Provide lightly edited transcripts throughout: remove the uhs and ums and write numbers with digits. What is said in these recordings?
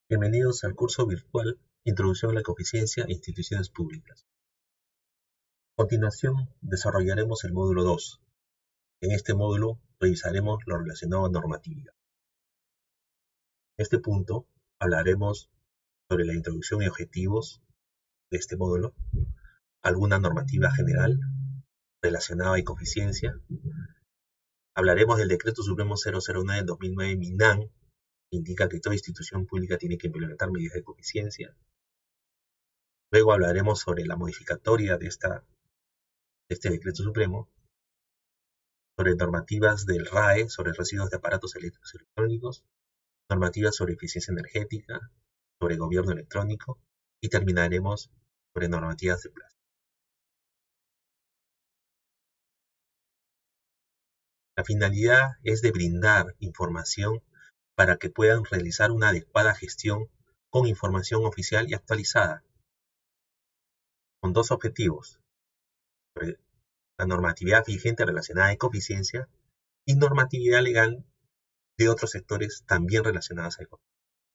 Bienvenidos al curso virtual Introducción a la Ecoeficiencia e Instituciones Públicas. A continuación, desarrollaremos el módulo 2. En este módulo revisaremos lo relacionado a normatividad. En este punto hablaremos sobre la introducción y objetivos de este módulo, alguna normativa general relacionada a ecoeficiencia. Hablaremos del Decreto Supremo 009/2009 MINAN, que indica que toda institución pública tiene que implementar medidas de ecoeficiencia. Luego hablaremos sobre la modificatoria de este Decreto Supremo, sobre normativas del RAE, sobre residuos de aparatos eléctricos y electrónicos, normativas sobre eficiencia energética, sobre gobierno electrónico, y terminaremos sobre normativas de plástico. La finalidad es de brindar información para que puedan realizar una adecuada gestión con información oficial y actualizada, con dos objetivos: sobre la normatividad vigente relacionada a ecoeficiencia y normatividad legal de otros sectores también relacionados a ecoeficiencia.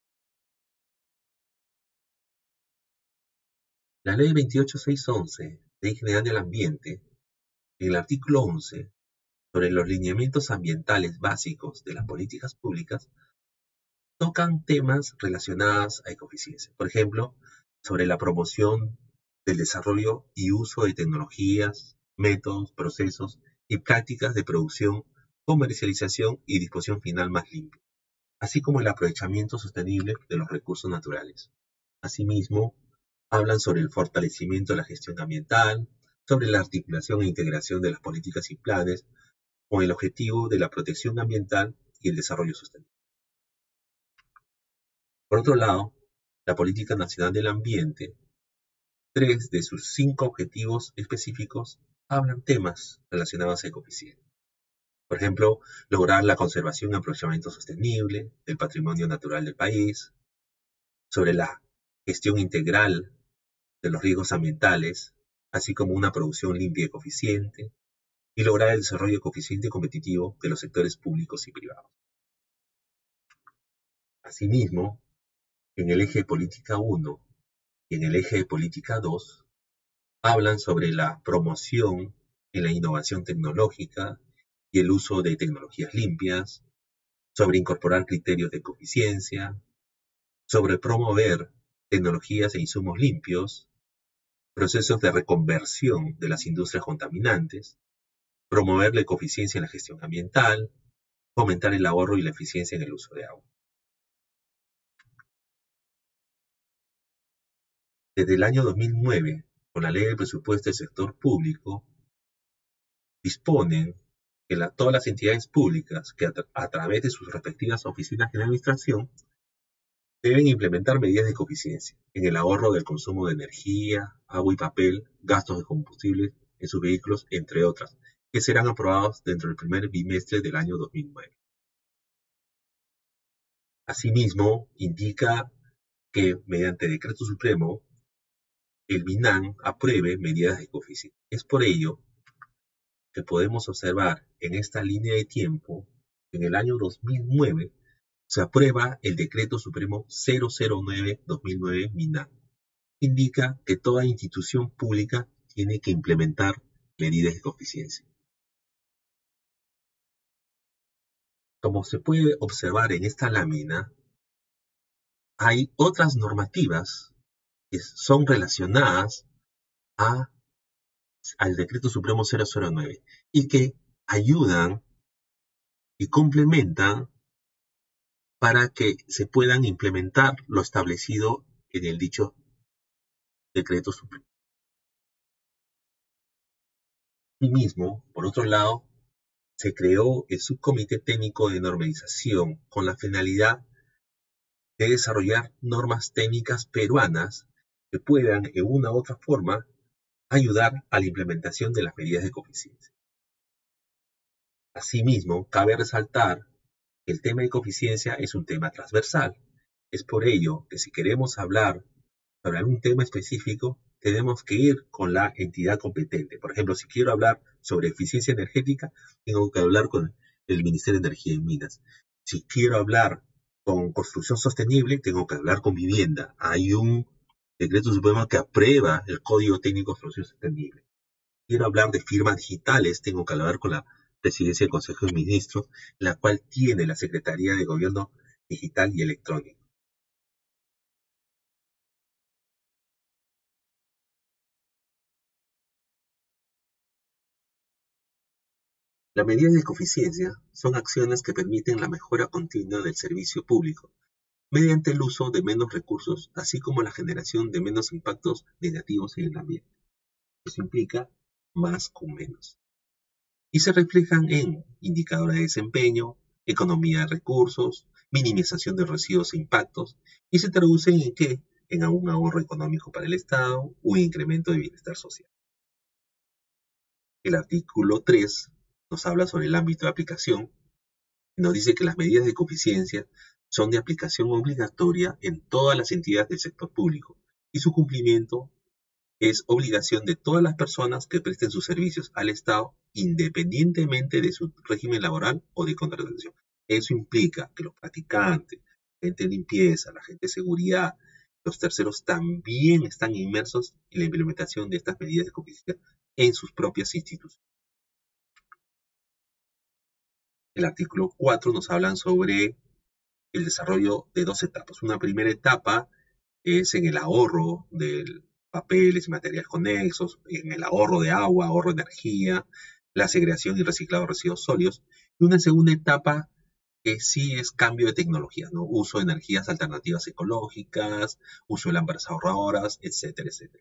La Ley 28611, Ley General del Ambiente, en el artículo 11, sobre los lineamientos ambientales básicos de las políticas públicas, tocan temas relacionados a ecoeficiencia. Por ejemplo, sobre la promoción del desarrollo y uso de tecnologías, métodos, procesos y prácticas de producción, comercialización y disposición final más limpia, así como el aprovechamiento sostenible de los recursos naturales. Asimismo, hablan sobre el fortalecimiento de la gestión ambiental, sobre la articulación e integración de las políticas y planes con el objetivo de la protección ambiental y el desarrollo sostenible. Por otro lado, la Política Nacional del Ambiente, 3 de sus 5 objetivos específicos hablan temas relacionados a ecoeficiencia. Por ejemplo, lograr la conservación y aprovechamiento sostenible del patrimonio natural del país, sobre la gestión integral de los riesgos ambientales, así como una producción limpia y ecoeficiente, y lograr el desarrollo ecoeficiente y competitivo de los sectores públicos y privados. Asimismo, en el eje de política 1 y en el eje de política 2, hablan sobre la promoción en la innovación tecnológica y el uso de tecnologías limpias, sobre incorporar criterios de ecoeficiencia, sobre promover tecnologías e insumos limpios, procesos de reconversión de las industrias contaminantes, promover la ecoeficiencia en la gestión ambiental, fomentar el ahorro y la eficiencia en el uso de agua. Desde el año 2009, con la Ley de Presupuesto del Sector Público, disponen que todas las entidades públicas que a través de sus respectivas oficinas de administración deben implementar medidas de ecoeficiencia en el ahorro del consumo de energía, agua y papel, gastos de combustibles en sus vehículos, entre otras, que serán aprobados dentro del primer bimestre del año 2009. Asimismo, indica que mediante decreto supremo, el MINAN apruebe medidas de ecoeficiencia. Es por ello que podemos observar en esta línea de tiempo, en el año 2009, se aprueba el Decreto Supremo 009/2009 MINAN. Indica que toda institución pública tiene que implementar medidas de ecoeficiencia. Como se puede observar en esta lámina, hay otras normativas que son relacionadas al Decreto Supremo 009 y que ayudan y complementan para que se puedan implementar lo establecido en el dicho Decreto Supremo. Asimismo, por otro lado, se creó el Subcomité Técnico de Normalización con la finalidad de desarrollar normas técnicas peruanas que puedan, en una u otra forma, ayudar a la implementación de las medidas de ecoeficiencia. Asimismo, cabe resaltar que el tema de ecoeficiencia es un tema transversal. Es por ello que si queremos hablar sobre algún tema específico, tenemos que ir con la entidad competente. Por ejemplo, si quiero hablar sobre eficiencia energética, tengo que hablar con el Ministerio de Energía y Minas. Si quiero hablar Con construcción sostenible tengo que hablar con vivienda. Hay un decreto supremo que aprueba el Código Técnico de Construcción Sostenible. Quiero hablar de firmas digitales, tengo que hablar con la Presidencia del Consejo de Ministros, la cual tiene la Secretaría de Gobierno Digital y Electrónico. Las medidas de eficiencia son acciones que permiten la mejora continua del servicio público mediante el uso de menos recursos, así como la generación de menos impactos negativos en el ambiente. Eso implica más con menos. Y se reflejan en indicadores de desempeño, economía de recursos, minimización de residuos e impactos, y se traducen en qué? En un ahorro económico para el Estado, un incremento de bienestar social. El artículo 3 nos habla sobre el ámbito de aplicación y nos dice que las medidas de eficiencia son de aplicación obligatoria en todas las entidades del sector público y su cumplimiento es obligación de todas las personas que presten sus servicios al Estado independientemente de su régimen laboral o de contratación. Eso implica que los practicantes, la gente de limpieza, la gente de seguridad, los terceros también están inmersos en la implementación de estas medidas de eficiencia en sus propias instituciones. El artículo 4 nos habla sobre el desarrollo de dos etapas. Una primera etapa es en el ahorro de papeles y materiales conexos, en el ahorro de agua, ahorro de energía, la segregación y reciclado de residuos sólidos. Y una segunda etapa que sí es cambio de tecnología, ¿no? Uso de energías alternativas ecológicas, uso de lámparas ahorradoras, etcétera, etcétera.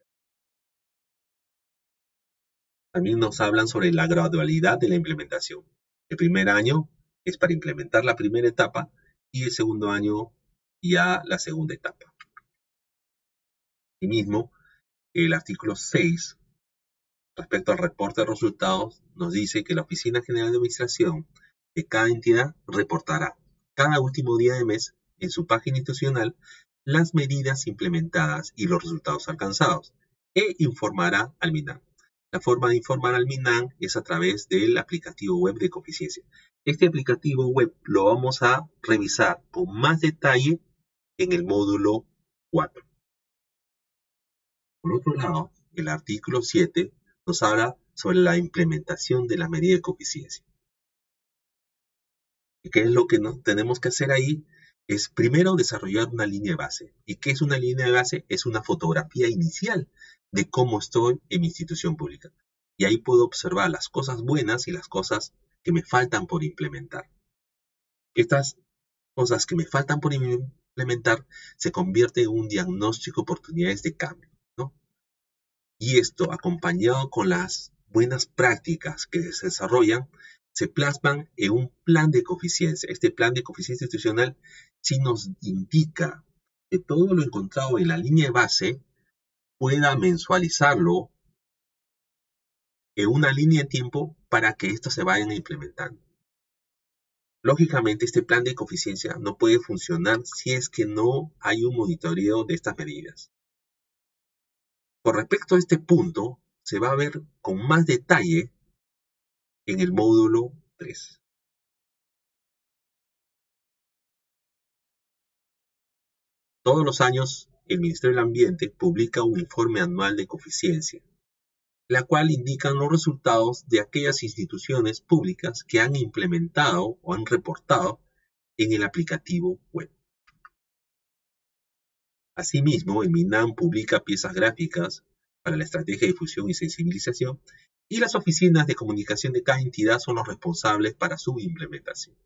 También nos hablan sobre la gradualidad de la implementación. El primer año es para implementar la primera etapa y el segundo año ya la segunda etapa. Asimismo, el artículo 6, respecto al reporte de resultados, nos dice que la Oficina General de Administración de cada entidad reportará cada último día de mes en su página institucional las medidas implementadas y los resultados alcanzados e informará al MINAM. La forma de informar al MINAM es a través del aplicativo web de Coeficiencia. Este aplicativo web lo vamos a revisar con más detalle en el módulo 4. Por otro lado, el artículo 7 nos habla sobre la implementación de la medida de coeficiencia. ¿Y qué es lo que tenemos que hacer ahí? Es primero desarrollar una línea de base. ¿Y qué es una línea de base? Es una fotografía inicial de cómo estoy en mi institución pública. Y ahí puedo observar las cosas buenas y las cosas que me faltan por implementar. Estas cosas que me faltan por implementar se convierten en un diagnóstico de oportunidades de cambio, ¿no? Y esto, acompañado con las buenas prácticas que se desarrollan, se plasman en un plan de coeficiencia. Este plan de coeficiencia institucional sí nos indica que todo lo encontrado en la línea de base pueda mensualizarlo en una línea de tiempo para que estos se vayan implementando. Lógicamente, este plan de coeficiencia no puede funcionar si es que no hay un monitoreo de estas medidas. Con respecto a este punto, se va a ver con más detalle en el módulo 3. Todos los años, el Ministerio del Ambiente publica un informe anual de coeficiencia, la cual indica los resultados de aquellas instituciones públicas que han implementado o han reportado en el aplicativo web. Asimismo, el MINAM publica piezas gráficas para la estrategia de difusión y sensibilización, y las oficinas de comunicación de cada entidad son los responsables para su implementación.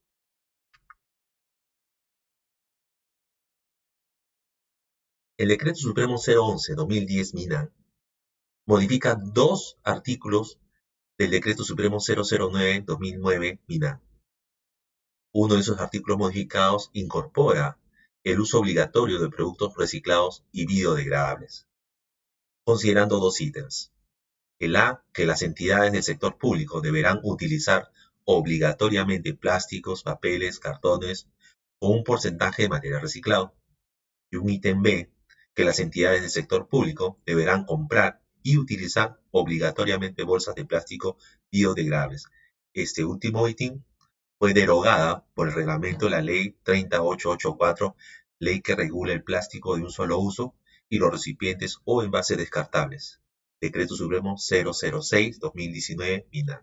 El Decreto Supremo 011-2010 MINAM modifica dos artículos del Decreto Supremo 009-2009 MINAM. Uno de esos artículos modificados incorpora el uso obligatorio de productos reciclados y biodegradables, considerando dos ítems. El A, que las entidades del sector público deberán utilizar obligatoriamente plásticos, papeles, cartones o un porcentaje de material reciclado. Y un ítem B, que las entidades del sector público deberán comprar y utilizar obligatoriamente bolsas de plástico biodegradables. Este último ítem fue derogada por el reglamento de la Ley 30884, ley que regula el plástico de un solo uso y los recipientes o envases descartables. Decreto Supremo 006-2019, MINA.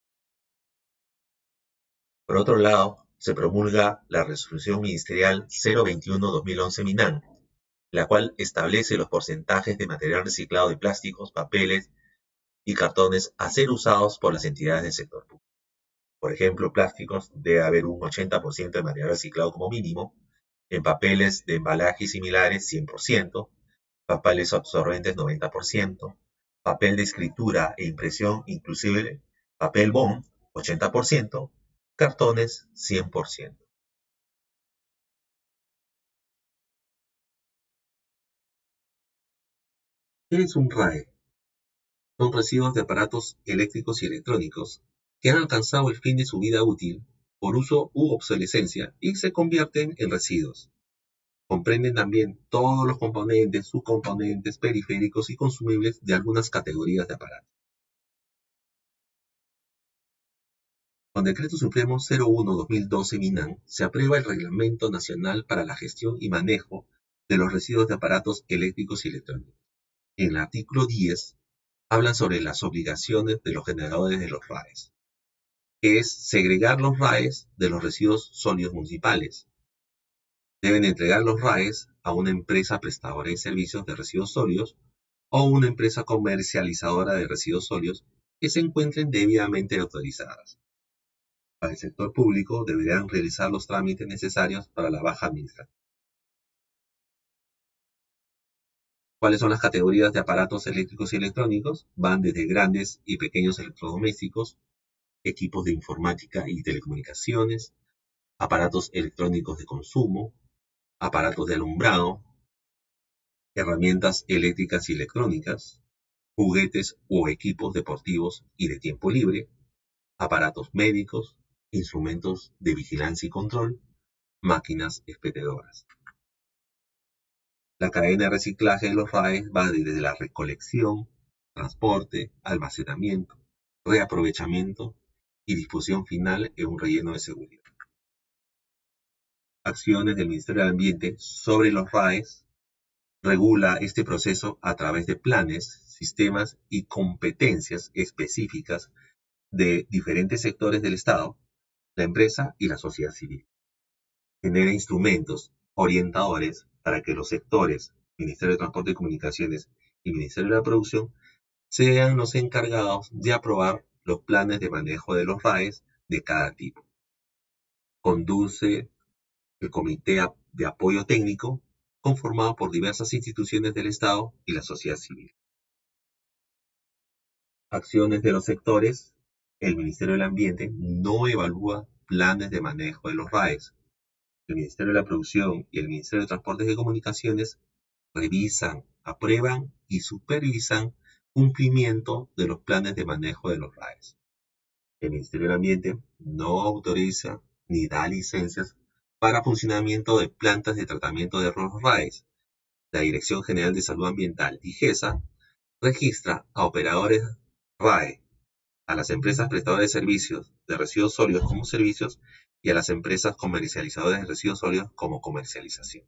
Por otro lado, se promulga la Resolución Ministerial 021-2011 MINAN, la cual establece los porcentajes de material reciclado de plásticos, papeles y cartones a ser usados por las entidades del sector público. Por ejemplo, plásticos debe haber un 80% de material reciclado como mínimo, en papeles de embalaje y similares 100%, papeles absorbentes 90%, papel de escritura e impresión inclusive papel bond 80%, cartones 100%. ¿Qué es un RAE? Son residuos de aparatos eléctricos y electrónicos que han alcanzado el fin de su vida útil por uso u obsolescencia y se convierten en residuos. Comprenden también todos los componentes, subcomponentes, periféricos y consumibles de algunas categorías de aparatos. Con Decreto Supremo 01-2012 MINAN se aprueba el Reglamento Nacional para la Gestión y Manejo de los Residuos de Aparatos Eléctricos y Electrónicos. En el artículo 10 hablan sobre las obligaciones de los generadores de los RAEs, que es segregar los RAEs de los residuos sólidos municipales. Deben entregar los RAEs a una empresa prestadora de servicios de residuos sólidos o una empresa comercializadora de residuos sólidos que se encuentren debidamente autorizadas. Para el sector público deberán realizar los trámites necesarios para la baja administrativa. ¿Cuáles son las categorías de aparatos eléctricos y electrónicos? Van desde grandes y pequeños electrodomésticos, equipos de informática y telecomunicaciones, aparatos electrónicos de consumo, aparatos de alumbrado, herramientas eléctricas y electrónicas, juguetes o equipos deportivos y de tiempo libre, aparatos médicos, instrumentos de vigilancia y control, máquinas expendedoras. La cadena de reciclaje de los RAEs va desde la recolección, transporte, almacenamiento, reaprovechamiento y disposición final en un relleno de seguridad. Acciones del Ministerio del Ambiente sobre los RAEs regula este proceso a través de planes, sistemas y competencias específicas de diferentes sectores del Estado, la empresa y la sociedad civil. Genera instrumentos orientadores para que los sectores, Ministerio de Transporte y Comunicaciones y Ministerio de la Producción, sean los encargados de aprobar los planes de manejo de los RAEs de cada tipo. Conduce el Comité de Apoyo Técnico, conformado por diversas instituciones del Estado y la sociedad civil. Acciones de los sectores. El Ministerio del Ambiente no evalúa planes de manejo de los RAEs. El Ministerio de la Producción y el Ministerio de Transportes y Comunicaciones revisan, aprueban y supervisan cumplimiento de los planes de manejo de los RAEs. El Ministerio del Ambiente no autoriza ni da licencias para funcionamiento de plantas de tratamiento de los RAEs. La Dirección General de Salud Ambiental, DIGESA, registra a operadores RAE, a las empresas prestadoras de servicios de residuos sólidos como servicios y a las empresas comercializadoras de residuos sólidos como comercialización.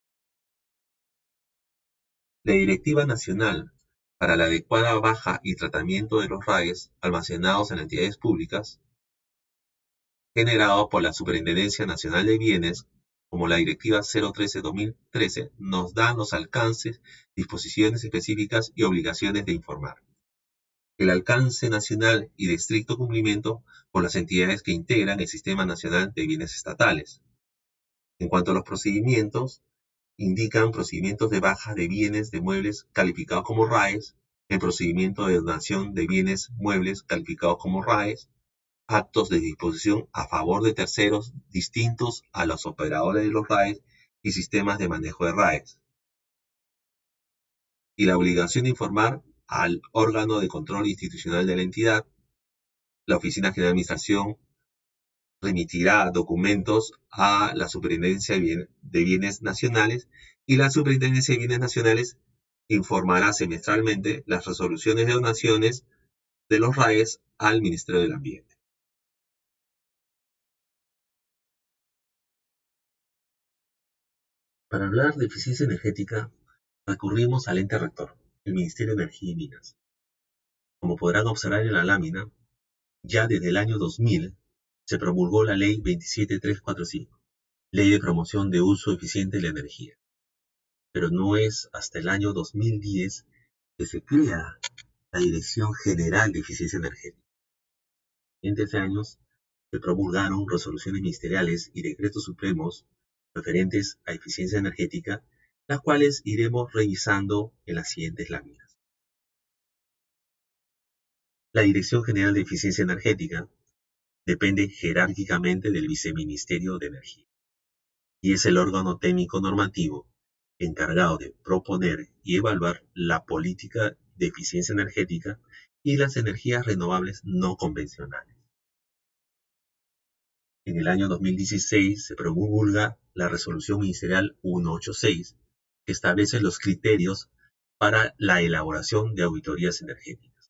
La Directiva Nacional para la adecuada baja y tratamiento de los RAEs almacenados en entidades públicas, generado por la Superintendencia Nacional de Bienes, como la Directiva 013-2013, nos da los alcances, disposiciones específicas y obligaciones de informar. El alcance nacional y de estricto cumplimiento por las entidades que integran el Sistema Nacional de Bienes Estatales. En cuanto a los procedimientos, indican procedimientos de baja de bienes de muebles calificados como RAEs, el procedimiento de donación de bienes muebles calificados como RAEs, actos de disposición a favor de terceros distintos a los operadores de los RAEs y sistemas de manejo de RAEs. Y la obligación de informar al órgano de control institucional de la entidad. La Oficina General de Administración remitirá documentos a la Superintendencia de Bienes Nacionales y la Superintendencia de Bienes Nacionales informará semestralmente las resoluciones de donaciones de los RAEs al Ministerio del Ambiente. Para hablar de eficiencia energética, recurrimos al ente rector, el Ministerio de Energía y Minas. Como podrán observar en la lámina, ya desde el año 2000 se promulgó la Ley 27345, Ley de Promoción de Uso Eficiente de la Energía. Pero no es hasta el año 2010 que se crea la Dirección General de Eficiencia Energética. En ese años se promulgaron resoluciones ministeriales y decretos supremos referentes a eficiencia energética, las cuales iremos revisando en las siguientes láminas. La Dirección General de Eficiencia Energética depende jerárquicamente del Viceministerio de Energía y es el órgano técnico normativo encargado de proponer y evaluar la política de eficiencia energética y las energías renovables no convencionales. En el año 2016 se promulga la Resolución Ministerial 186, que establece los criterios para la elaboración de auditorías energéticas.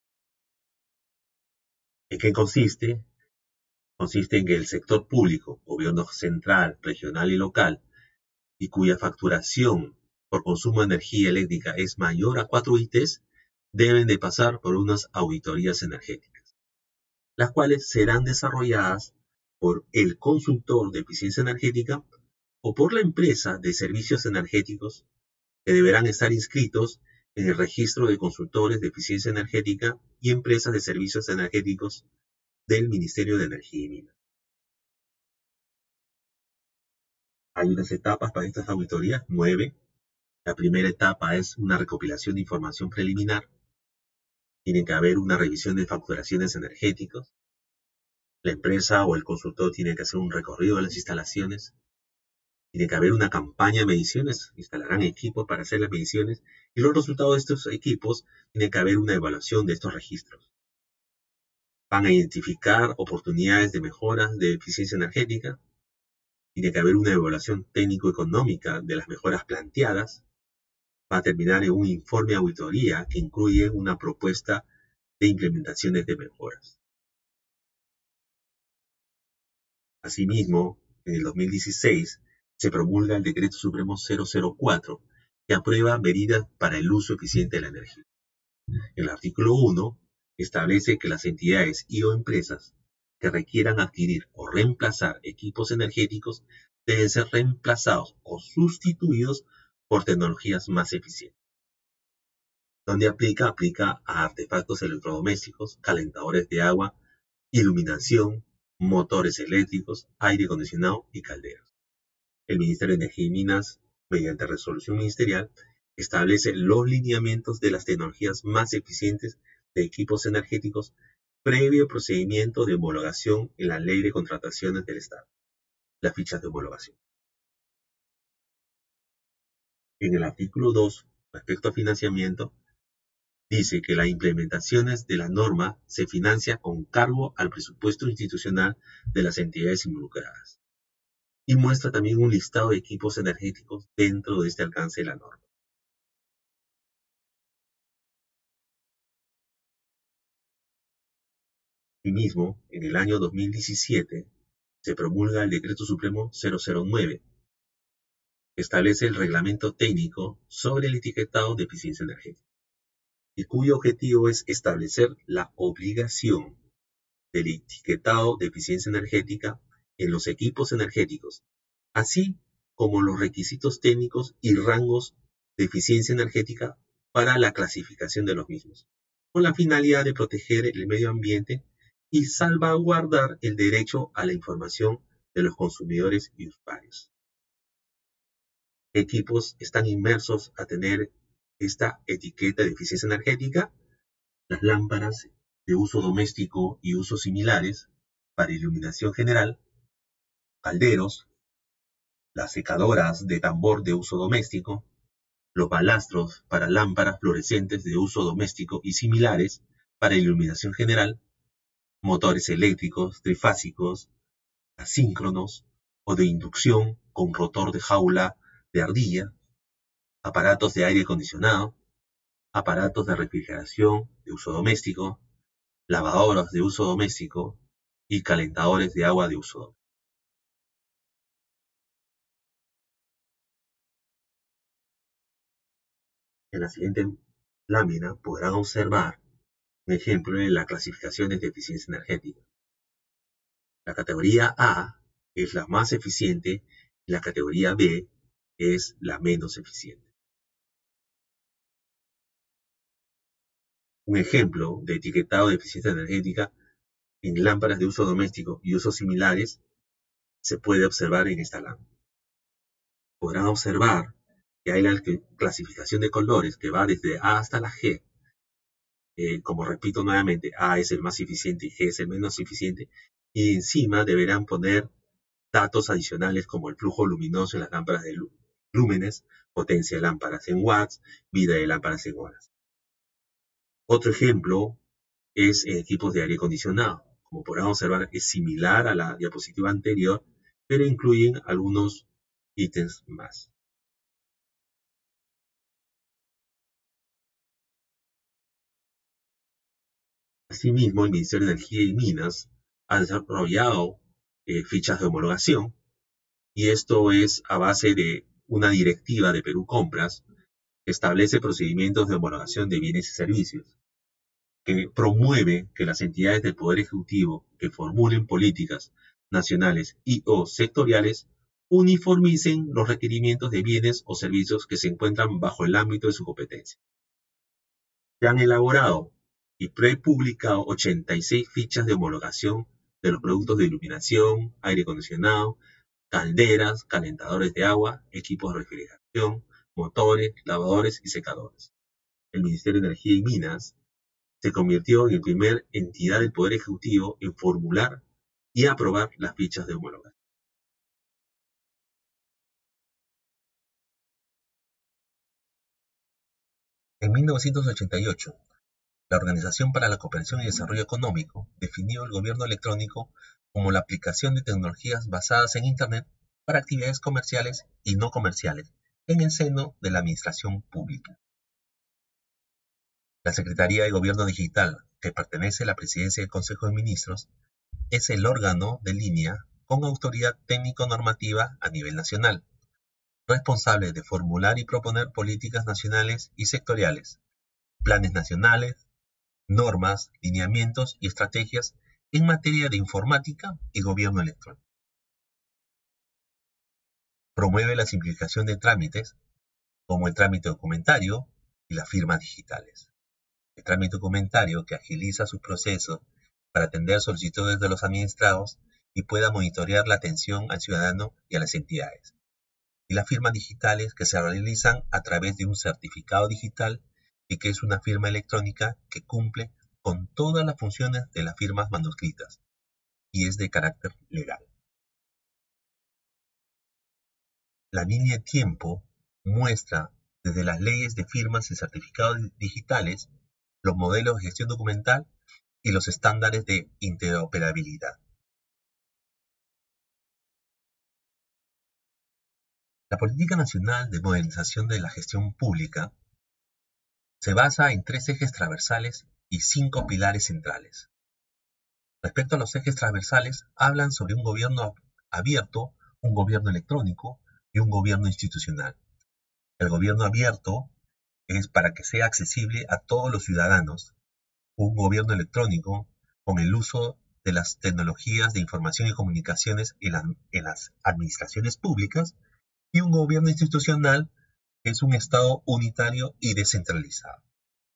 ¿En qué consiste? Consiste en que el sector público, gobierno central, regional y local, y cuya facturación por consumo de energía eléctrica es mayor a 4 ITs, deben de pasar por unas auditorías energéticas, las cuales serán desarrolladas por el consultor de eficiencia energética o por la empresa de servicios energéticos, que deberán estar inscritos en el registro de consultores de eficiencia energética y empresas de servicios energéticos del Ministerio de Energía y Minas. Hay unas etapas para estas auditorías, 9. La primera etapa es una recopilación de información preliminar. Tiene que haber una revisión de facturaciones energéticas. La empresa o el consultor tiene que hacer un recorrido de las instalaciones. Tiene que haber una campaña de mediciones. Instalarán equipos para hacer las mediciones. Y los resultados de estos equipos, tiene que haber una evaluación de estos registros. Van a identificar oportunidades de mejoras de eficiencia energética. Tiene que haber una evaluación técnico-económica de las mejoras planteadas. Va a terminar en un informe de auditoría que incluye una propuesta de implementaciones de mejoras. Asimismo, en el 2016 se promulga el Decreto Supremo 004, que aprueba medidas para el uso eficiente de la energía. El artículo 1 establece que las entidades y o empresas que requieran adquirir o reemplazar equipos energéticos deben ser reemplazados o sustituidos por tecnologías más eficientes. Donde aplica a artefactos electrodomésticos, calentadores de agua, iluminación, motores eléctricos, aire acondicionado y calderas. El Ministerio de Energía y Minas, mediante resolución ministerial, establece los lineamientos de las tecnologías más eficientes de equipos energéticos previo procedimiento de homologación en la Ley de Contrataciones del Estado, las fichas de homologación. En el artículo 2, respecto a financiamiento, dice que las implementaciones de la norma se financia con cargo al presupuesto institucional de las entidades involucradas y muestra también un listado de equipos energéticos dentro de este alcance de la norma. Asimismo, en el año 2017 se promulga el Decreto Supremo 009, que establece el reglamento técnico sobre el etiquetado de eficiencia energética, y cuyo objetivo es establecer la obligación del etiquetado de eficiencia energética en los equipos energéticos, así como los requisitos técnicos y rangos de eficiencia energética para la clasificación de los mismos, con la finalidad de proteger el medio ambiente y salvaguardar el derecho a la información de los consumidores y usuarios. ¿Qué equipos están inmersos a tener esta etiqueta de eficiencia energética? Las lámparas de uso doméstico y usos similares para iluminación general, calderos, las secadoras de tambor de uso doméstico, los balastros para lámparas fluorescentes de uso doméstico y similares para iluminación general, motores eléctricos trifásicos, asíncronos o de inducción con rotor de jaula de ardilla, aparatos de aire acondicionado, aparatos de refrigeración de uso doméstico, lavadoras de uso doméstico y calentadores de agua de uso doméstico. En la siguiente lámina podrán observar un ejemplo de las clasificaciones de eficiencia energética. La categoría A es la más eficiente y la categoría B es la menos eficiente. Un ejemplo de etiquetado de eficiencia energética en lámparas de uso doméstico y usos similares se puede observar en esta lámina. Podrán observar que hay la clasificación de colores que va desde A hasta la G. Como repito nuevamente, A es el más eficiente y G es el menos eficiente. Y encima deberán poner datos adicionales como el flujo luminoso en las lámparas de lúmenes, potencia de lámparas en watts, vida de lámparas en horas. Otro ejemplo es en equipos de aire acondicionado. Como podrán observar, es similar a la diapositiva anterior, pero incluyen algunos ítems más. Asimismo, el Ministerio de Energía y Minas ha desarrollado fichas de homologación, y esto es a base de una directiva de Perú Compras que establece procedimientos de homologación de bienes y servicios, que promueve que las entidades del Poder Ejecutivo que formulen políticas nacionales y o sectoriales uniformicen los requerimientos de bienes o servicios que se encuentran bajo el ámbito de su competencia. Se han elaborado y prepublicado 86 fichas de homologación de los productos de iluminación, aire acondicionado, calderas, calentadores de agua, equipos de refrigeración, motores, lavadores y secadores. El Ministerio de Energía y Minas se convirtió en la primera entidad del Poder Ejecutivo en formular y aprobar las fichas de homologación. En 1988, la Organización para la Cooperación y Desarrollo Económico definió el gobierno electrónico como la aplicación de tecnologías basadas en Internet para actividades comerciales y no comerciales en el seno de la administración pública. La Secretaría de Gobierno Digital, que pertenece a la Presidencia del Consejo de Ministros, es el órgano de línea con autoridad técnico-normativa a nivel nacional, responsable de formular y proponer políticas nacionales y sectoriales, planes nacionales, normas, lineamientos y estrategias en materia de informática y gobierno electrónico. Promueve la simplificación de trámites, como el trámite documentario y las firmas digitales. El trámite documentario que agiliza sus procesos para atender solicitudes de los administrados y pueda monitorear la atención al ciudadano y a las entidades. Y las firmas digitales que se realizan a través de un certificado digital y que es una firma electrónica que cumple con todas las funciones de las firmas manuscritas y es de carácter legal. La línea de tiempo muestra desde las leyes de firmas y certificados digitales, los modelos de gestión documental y los estándares de interoperabilidad. La Política Nacional de Modernización de la Gestión Pública se basa en 3 ejes transversales y 5 pilares centrales. Respecto a los ejes transversales, hablan sobre un gobierno abierto, un gobierno electrónico y un gobierno institucional. El gobierno abierto es para que sea accesible a todos los ciudadanos. Un gobierno electrónico con el uso de las tecnologías de información y comunicaciones en las administraciones públicas, y un gobierno institucional que es un Estado unitario y descentralizado.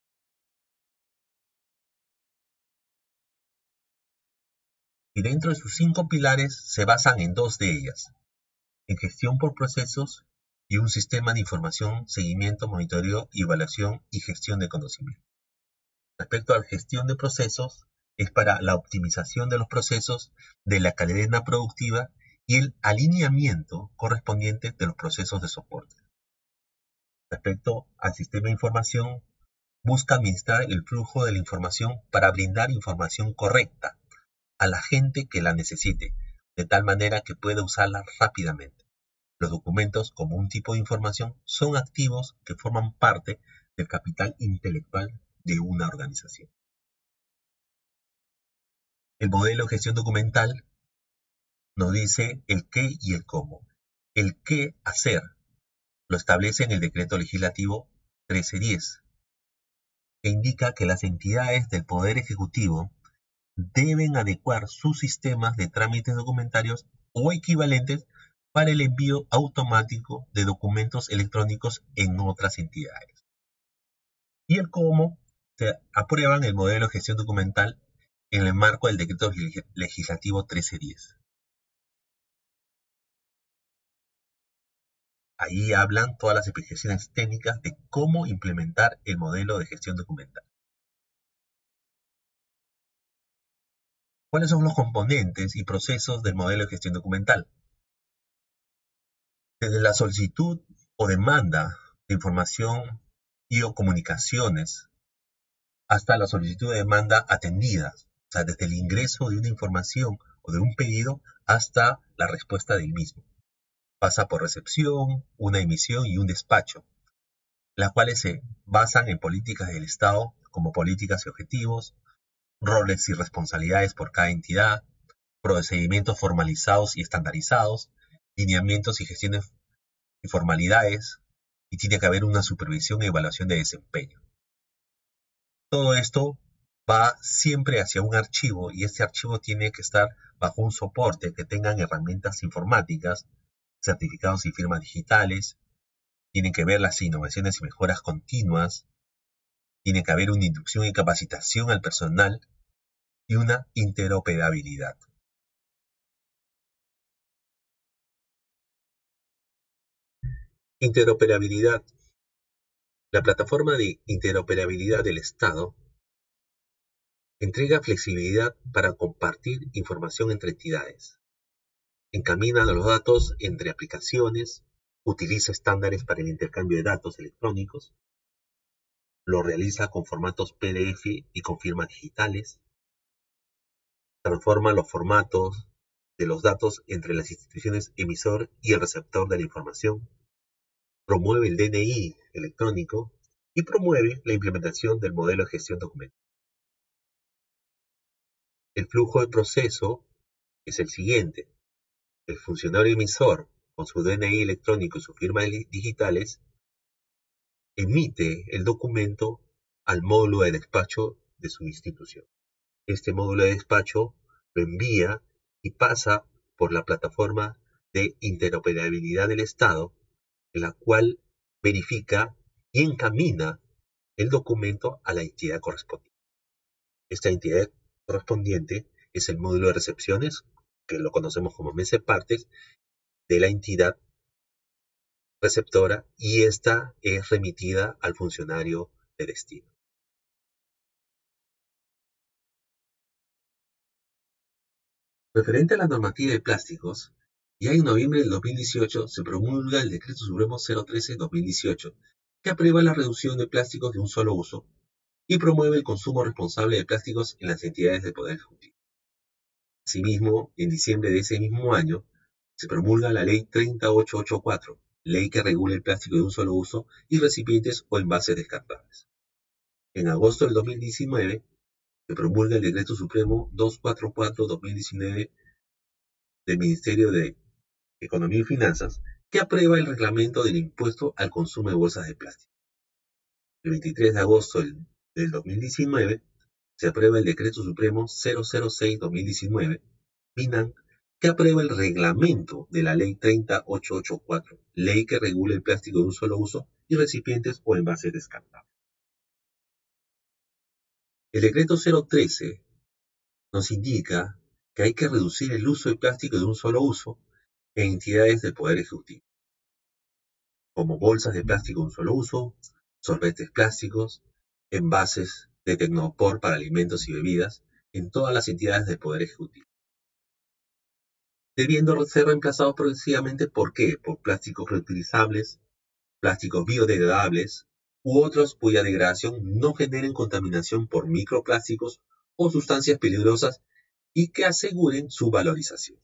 Y dentro de sus 5 pilares se basan en 2 de ellas, en gestión por procesos y un sistema de información, seguimiento, monitoreo, evaluación y gestión de conocimiento. Respecto a la gestión de procesos, es para la optimización de los procesos de la cadena productiva y el alineamiento correspondiente de los procesos de soporte. Respecto al sistema de información, busca administrar el flujo de la información para brindar información correcta a la gente que la necesite, de tal manera que pueda usarla rápidamente. Los documentos, como un tipo de información, son activos que forman parte del capital intelectual de una organización. El modelo de gestión documental nos dice el qué y el cómo. El qué hacer lo establece en el decreto legislativo 1310, que indica que las entidades del Poder Ejecutivo deben adecuar sus sistemas de trámites documentarios o equivalentes para el envío automático de documentos electrónicos en otras entidades. Y el cómo se aprueban el modelo de gestión documental en el marco del Decreto Legislativo 1310. Ahí hablan todas las explicaciones técnicas de cómo implementar el modelo de gestión documental. ¿Cuáles son los componentes y procesos del modelo de gestión documental? Desde la solicitud o demanda de información y o comunicaciones hasta la solicitud de demanda atendida, o sea, desde el ingreso de una información o de un pedido hasta la respuesta del mismo. Pasa por recepción, una emisión y un despacho, las cuales se basan en políticas del Estado como políticas y objetivos, roles y responsabilidades por cada entidad, procedimientos formalizados y estandarizados, lineamientos y gestiones y formalidades, y tiene que haber una supervisión y evaluación de desempeño. Todo esto va siempre hacia un archivo y este archivo tiene que estar bajo un soporte que tengan herramientas informáticas, certificados y firmas digitales, tienen que ver las innovaciones y mejoras continuas, tiene que haber una inducción y capacitación al personal y una interoperabilidad. Interoperabilidad. La plataforma de interoperabilidad del Estado entrega flexibilidad para compartir información entre entidades, encamina los datos entre aplicaciones, utiliza estándares para el intercambio de datos electrónicos, lo realiza con formatos PDF y con firmas digitales, transforma los formatos de los datos entre las instituciones emisor y el receptor de la información, promueve el DNI electrónico y promueve la implementación del modelo de gestión documental. El flujo de proceso es el siguiente. El funcionario emisor, con su DNI electrónico y sus firmas digitales, emite el documento al módulo de despacho de su institución. Este módulo de despacho lo envía y pasa por la plataforma de interoperabilidad del Estado, en la cual verifica y encamina el documento a la entidad correspondiente. Esta entidad correspondiente es el módulo de recepciones, que lo conocemos como mesa de partes, de la entidad receptora, y esta es remitida al funcionario de destino. Referente a la normativa de plásticos, ya en noviembre del 2018 se promulga el Decreto Supremo 013-2018, que aprueba la reducción de plásticos de un solo uso y promueve el consumo responsable de plásticos en las entidades del Poder Ejecutivo. Asimismo, en diciembre de ese mismo año, se promulga la Ley 30884, ley que regula el plástico de un solo uso y recipientes o envases descartables. En agosto del 2019, se promulga el Decreto Supremo 244-2019 del Ministerio de Economía y Finanzas, que aprueba el reglamento del impuesto al consumo de bolsas de plástico. El 23 de agosto del 2019, se aprueba el Decreto Supremo 006-2019, MINAN, que aprueba el reglamento de la Ley 30884, ley que regula el plástico de un solo uso y recipientes o envases descartables. El Decreto 013 nos indica que hay que reducir el uso de plástico de un solo uso en entidades del Poder Ejecutivo, como bolsas de plástico de un solo uso, sorbetes plásticos, envases de tecnopor para alimentos y bebidas en todas las entidades del Poder Ejecutivo, debiendo ser reemplazados progresivamente ¿por qué? Por plásticos reutilizables, plásticos biodegradables u otros cuya degradación no generen contaminación por microplásticos o sustancias peligrosas y que aseguren su valorización.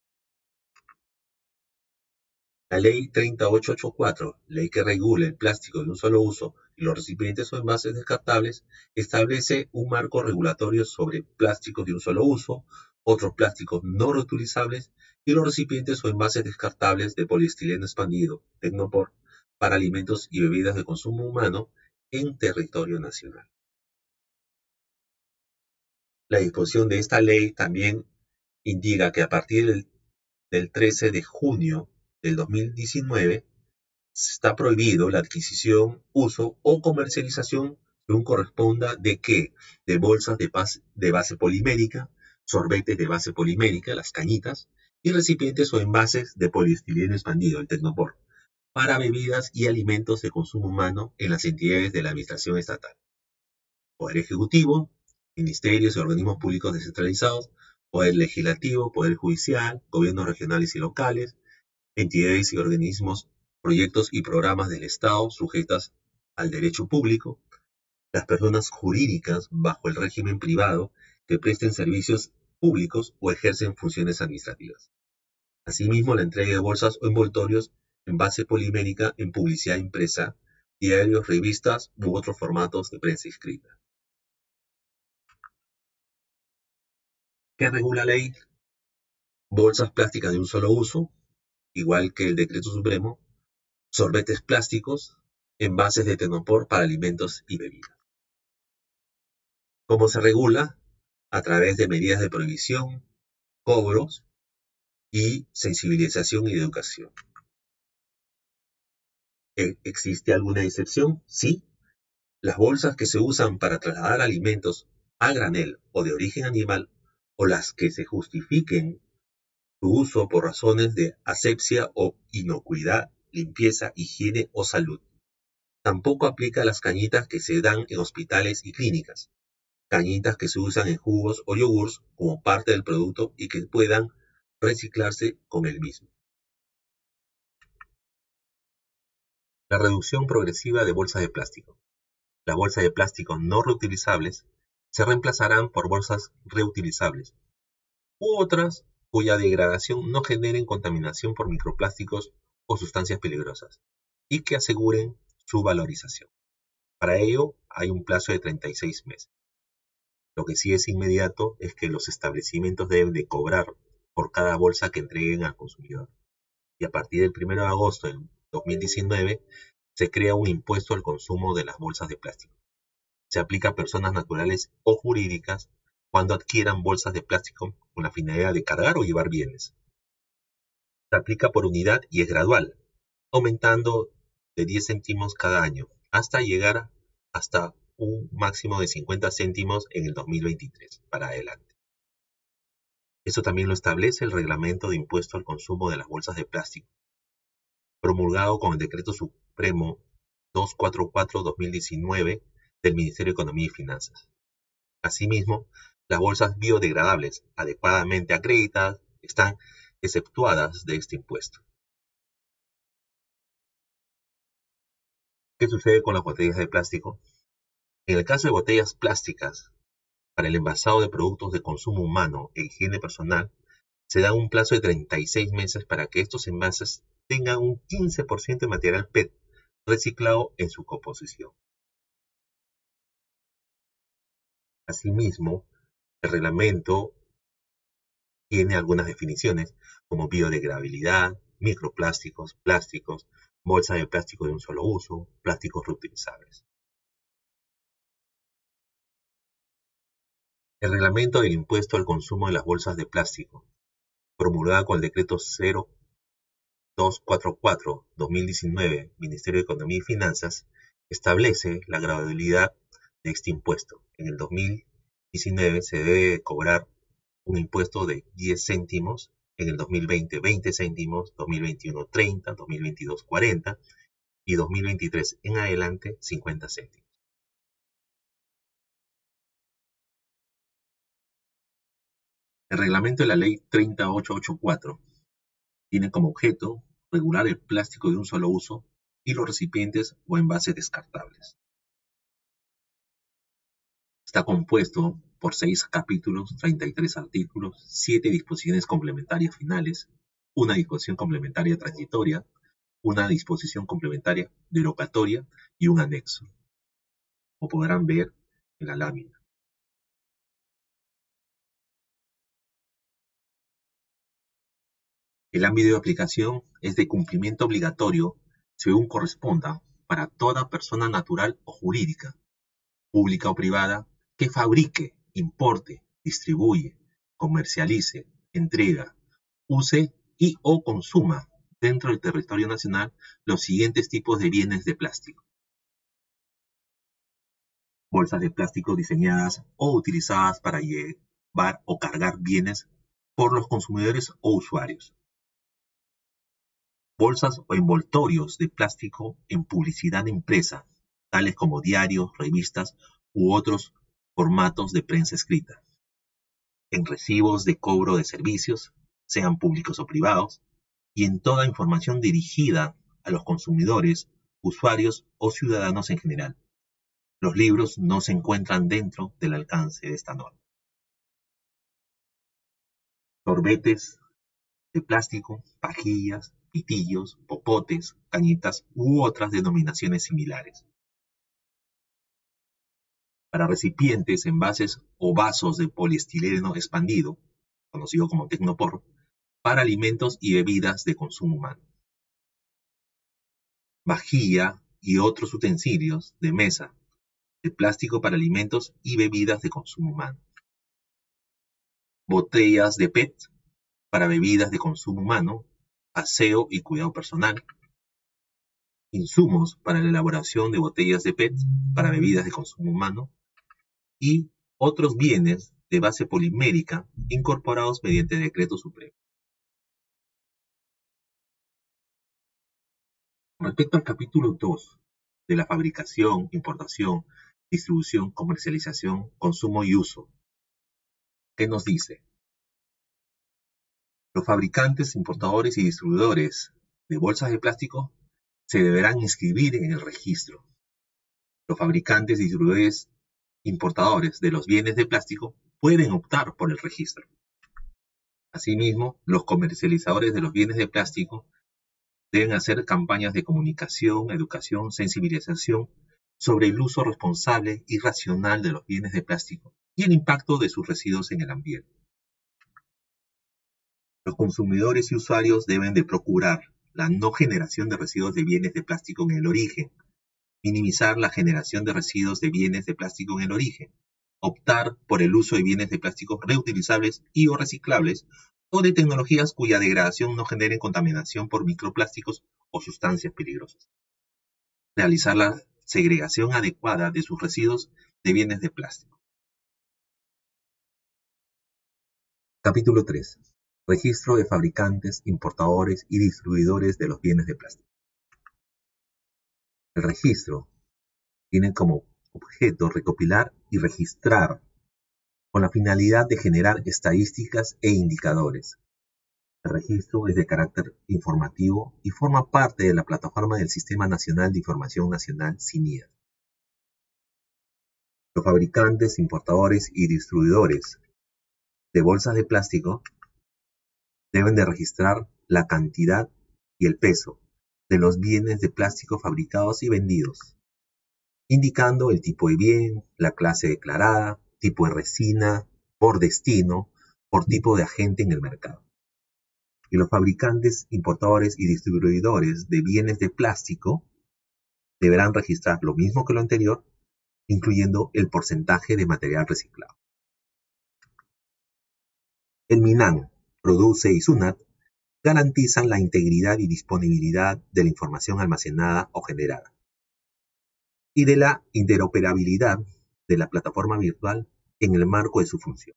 La Ley 30884, ley que regula el plástico de un solo uso y los recipientes o envases descartables, establece un marco regulatorio sobre plásticos de un solo uso, otros plásticos no reutilizables y los recipientes o envases descartables de poliestireno expandido, Tecnopor, para alimentos y bebidas de consumo humano en territorio nacional. La disposición de esta ley también indica que a partir del 13 de junio del 2019 está prohibido la adquisición, uso o comercialización según corresponda de qué, de bolsas de base polimérica, sorbetes de base polimérica, las cañitas, y recipientes o envases de poliestileno expandido, el Tecnopor, para bebidas y alimentos de consumo humano en las entidades de la Administración Estatal. Poder Ejecutivo, ministerios y organismos públicos descentralizados, Poder Legislativo, Poder Judicial, gobiernos regionales y locales, entidades y organismos, proyectos y programas del Estado sujetas al derecho público, las personas jurídicas bajo el régimen privado que presten servicios públicos o ejercen funciones administrativas. Asimismo, la entrega de bolsas o envoltorios en base polimérica en publicidad impresa, diarios, revistas u otros formatos de prensa escrita. ¿Qué regula la ley? Bolsas plásticas de un solo uso, igual que el Decreto Supremo, sorbetes plásticos, envases de tenopor para alimentos y bebidas. ¿Cómo se regula? A través de medidas de prohibición, cobros y sensibilización y educación. ¿Existe alguna excepción? Sí. Las bolsas que se usan para trasladar alimentos a granel o de origen animal, o las que se justifiquen su uso por razones de asepsia o inocuidad, limpieza, higiene o salud. Tampoco aplica a las cañitas que se dan en hospitales y clínicas, cañitas que se usan en jugos o yogurts como parte del producto y que puedan reciclarse con el mismo. La reducción progresiva de bolsas de plástico. Las bolsas de plástico no reutilizables se reemplazarán por bolsas reutilizables u otras cuya degradación no generen contaminación por microplásticos o sustancias peligrosas y que aseguren su valorización. Para ello hay un plazo de 36 meses. Lo que sí es inmediato es que los establecimientos deben de cobrar por cada bolsa que entreguen al consumidor. Y a partir del 1 de agosto del 2019 se crea un impuesto al consumo de las bolsas de plástico. Se aplica a personas naturales o jurídicas cuando adquieran bolsas de plástico con la finalidad de cargar o llevar bienes. Se aplica por unidad y es gradual, aumentando de 10 céntimos cada año, hasta llegar hasta un máximo de 50 céntimos en el 2023 para adelante. Esto también lo establece el Reglamento de Impuesto al Consumo de las Bolsas de Plástico, promulgado con el Decreto Supremo 244-2019 del Ministerio de Economía y Finanzas. Asimismo, las bolsas biodegradables adecuadamente acreditadas están exceptuadas de este impuesto. ¿Qué sucede con las botellas de plástico? En el caso de botellas plásticas, para el envasado de productos de consumo humano e higiene personal, se da un plazo de 36 meses para que estos envases tengan un 15% de material PET reciclado en su composición. Asimismo, el reglamento tiene algunas definiciones como biodegradabilidad, microplásticos, plásticos, bolsa de plástico de un solo uso, plásticos reutilizables. El reglamento del impuesto al consumo de las bolsas de plástico, promulgada con el decreto 0244-2019, Ministerio de Economía y Finanzas, establece la gradualidad de este impuesto. En el 2019 se debe cobrar un impuesto de 10 céntimos, en el 2020 20 céntimos, 2021 30, 2022 40 y 2023 en adelante 50 céntimos. El reglamento de la Ley 30884 tiene como objeto regular el plástico de un solo uso y los recipientes o envases descartables. Está compuesto por 6 capítulos, 33 artículos, 7 disposiciones complementarias finales, una disposición complementaria transitoria, una disposición complementaria derogatoria y un anexo, como podrán ver en la lámina. El ámbito de aplicación es de cumplimiento obligatorio según corresponda, para toda persona natural o jurídica, pública o privada, que fabrique, importe, distribuye, comercialice, entrega, use y o consuma dentro del territorio nacional los siguientes tipos de bienes de plástico: bolsas de plástico diseñadas o utilizadas para llevar o cargar bienes por los consumidores o usuarios; bolsas o envoltorios de plástico en publicidad impresa, tales como diarios, revistas u otros formatos de prensa escrita; en recibos de cobro de servicios, sean públicos o privados, y en toda información dirigida a los consumidores, usuarios o ciudadanos en general. Los libros no se encuentran dentro del alcance de esta norma. Sorbetes de plástico, pajillas, pitillos, popotes, cañitas u otras denominaciones similares. Para recipientes, envases o vasos de poliestireno expandido, conocido como Tecnopor, para alimentos y bebidas de consumo humano. Vajilla y otros utensilios de mesa de plástico para alimentos y bebidas de consumo humano. Botellas de PET para bebidas de consumo humano, aseo y cuidado personal. Insumos para la elaboración de botellas de PET para bebidas de consumo humano y otros bienes de base polimérica incorporados mediante decreto supremo. Respecto al capítulo 2 de la fabricación, importación, distribución, comercialización, consumo y uso, ¿qué nos dice? Los fabricantes, importadores y distribuidores de bolsas de plástico se deberán inscribir en el registro. Los fabricantes, distribuidores, importadores de los bienes de plástico pueden optar por el registro. Asimismo, los comercializadores de los bienes de plástico deben hacer campañas de comunicación, educación, sensibilización sobre el uso responsable y racional de los bienes de plástico y el impacto de sus residuos en el ambiente. Los consumidores y usuarios deben de procurar la no generación de residuos de bienes de plástico en el origen, minimizar la generación de residuos de bienes de plástico en el origen, optar por el uso de bienes de plástico reutilizables y o reciclables o de tecnologías cuya degradación no genere contaminación por microplásticos o sustancias peligrosas. Realizar la segregación adecuada de sus residuos de bienes de plástico. Capítulo 3. Registro de fabricantes, importadores y distribuidores de los bienes de plástico. El registro tiene como objeto recopilar y registrar con la finalidad de generar estadísticas e indicadores. El registro es de carácter informativo y forma parte de la plataforma del Sistema Nacional de Información Nacional, SINIA. Los fabricantes, importadores y distribuidores de bolsas de plástico deben de registrar la cantidad y el peso de los bienes de plástico fabricados y vendidos, indicando el tipo de bien, la clase declarada, tipo de resina, por destino, por tipo de agente en el mercado. Y los fabricantes, importadores y distribuidores de bienes de plástico deberán registrar lo mismo que lo anterior, incluyendo el porcentaje de material reciclado. El MINAN, PRODUCE y SUNAT garantizan la integridad y disponibilidad de la información almacenada o generada y de la interoperabilidad de la plataforma virtual en el marco de su función.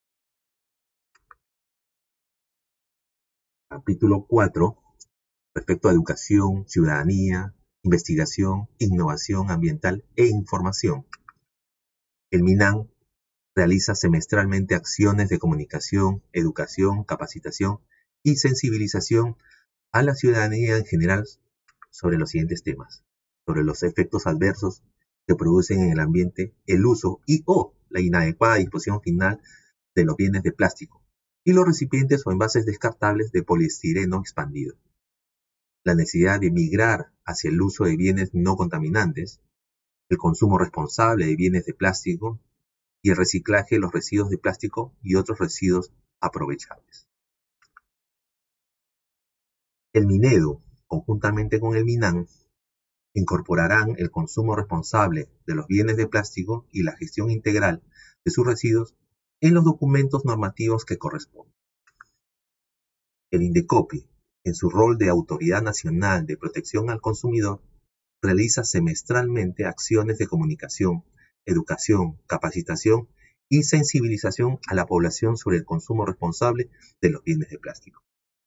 Capítulo 4. Respecto a educación, ciudadanía, investigación, innovación ambiental e información. El MINAN realiza semestralmente acciones de comunicación, educación, capacitación y sensibilización a la ciudadanía en general sobre los siguientes temas: sobre los efectos adversos que producen en el ambiente el uso y o la inadecuada disposición final de los bienes de plástico y los recipientes o envases descartables de poliestireno expandido, la necesidad de migrar hacia el uso de bienes no contaminantes, el consumo responsable de bienes de plástico y el reciclaje de los residuos de plástico y otros residuos aprovechables. El MINEDU conjuntamente con el MINAN, incorporarán el consumo responsable de los bienes de plástico y la gestión integral de sus residuos en los documentos normativos que corresponden. El INDECOPI, en su rol de Autoridad Nacional de Protección al Consumidor, realiza semestralmente acciones de comunicación, educación, capacitación y sensibilización a la población sobre el consumo responsable de los bienes de plástico.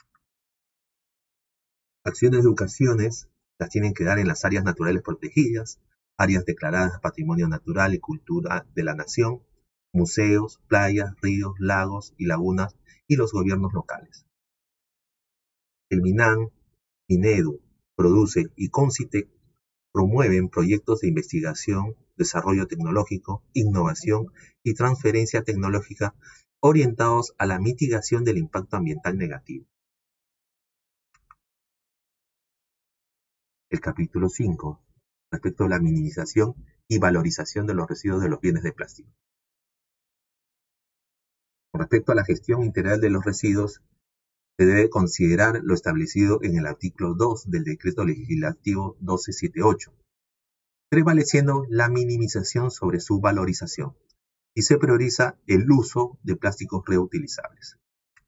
Acciones de educaciones las tienen que dar en las áreas naturales protegidas, áreas declaradas Patrimonio Natural y Cultura de la Nación, museos, playas, ríos, lagos y lagunas y los gobiernos locales. El MINAN, Minedu, Produce y Concitec promueven proyectos de investigación, desarrollo tecnológico, innovación y transferencia tecnológica orientados a la mitigación del impacto ambiental negativo. El capítulo 5, respecto a la minimización y valorización de los residuos de los bienes de plástico. Con respecto a la gestión integral de los residuos, se debe considerar lo establecido en el artículo 2 del Decreto Legislativo 1278, prevaleciendo la minimización sobre su valorización, y se prioriza el uso de plásticos reutilizables.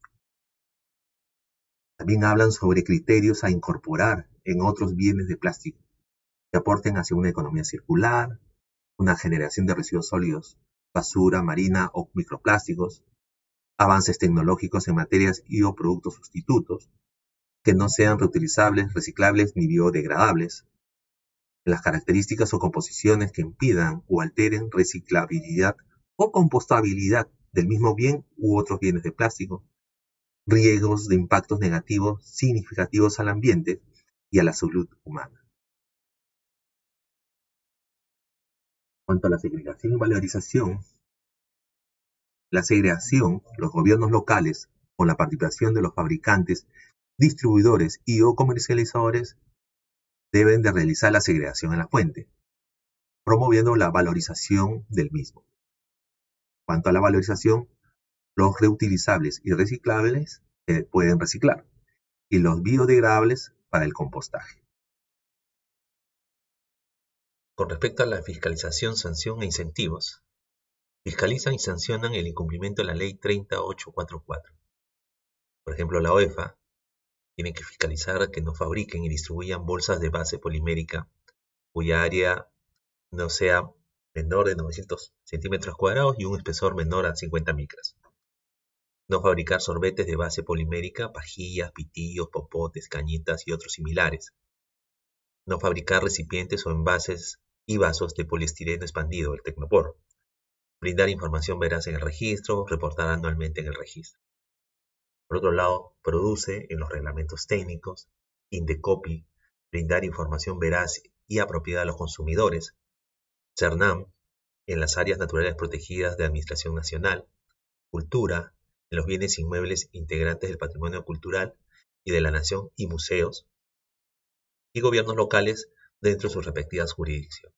También hablan sobre criterios a incorporar en otros bienes de plástico que aporten hacia una economía circular, una generación de residuos sólidos, basura marina o microplásticos, avances tecnológicos en materias y o productos sustitutos, que no sean reutilizables, reciclables ni biodegradables, las características o composiciones que impidan o alteren reciclabilidad o compostabilidad del mismo bien u otros bienes de plástico, riesgos de impactos negativos significativos al ambiente y a la salud humana. En cuanto a la segregación y valorización, la segregación, los gobiernos locales, con la participación de los fabricantes, distribuidores y o comercializadores, deben de realizar la segregación en la fuente, promoviendo la valorización del mismo. En cuanto a la valorización, los reutilizables y reciclables se pueden reciclar y los biodegradables para el compostaje. Con respecto a la fiscalización, sanción e incentivos, fiscalizan y sancionan el incumplimiento de la Ley 30844. Por ejemplo, la OEFA tiene que fiscalizar que no fabriquen y distribuyan bolsas de base polimérica cuya área no sea menor de 900 centímetros cuadrados y un espesor menor a 50 micras. No fabricar sorbetes de base polimérica, pajillas, pitillos, popotes, cañitas y otros similares. No fabricar recipientes o envases y vasos de poliestireno expandido, el Tecnopor. Brindar información veraz en el registro, reportar anualmente en el registro. Por otro lado, produce en los reglamentos técnicos, INDECOPI, brindar información veraz y apropiada a los consumidores. CERNAM, en las áreas naturales protegidas de Administración Nacional. Cultura, en los bienes inmuebles integrantes del patrimonio cultural y de la nación y museos. Y gobiernos locales dentro de sus respectivas jurisdicciones.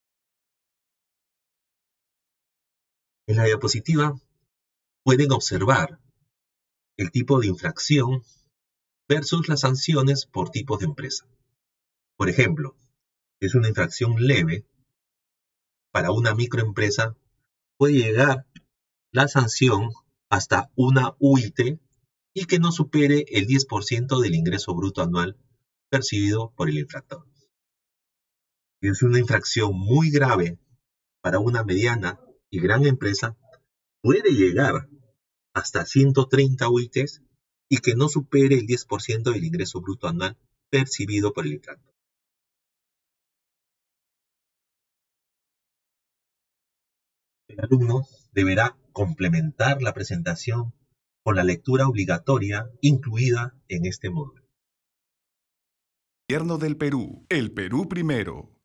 En la diapositiva pueden observar el tipo de infracción versus las sanciones por tipos de empresa. Por ejemplo, es una infracción leve. Para una microempresa puede llegar la sanción hasta una UIT y que no supere el 10% del ingreso bruto anual percibido por el infractor. Es una infracción muy grave para una mediana y gran empresa, puede llegar hasta 130 UITs y que no supere el 10% del ingreso bruto anual percibido por el infractor. El alumno deberá complementar la presentación con la lectura obligatoria incluida en este módulo. Gobierno del Perú, el Perú primero.